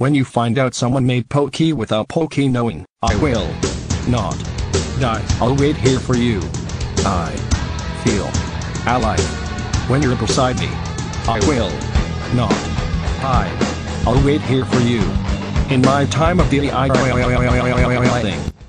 When you find out someone made Poky without Poky knowing, I will not die. I'll wait here for you. I feel alive when you're beside me. I will not hide. I'll wait here for you. In my time of the thing.